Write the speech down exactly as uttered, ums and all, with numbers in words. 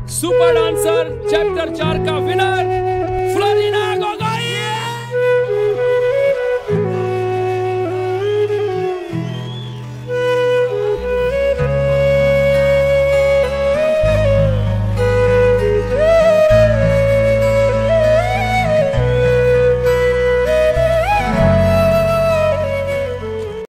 Super dancer chapter चार का winner Florina गोगो।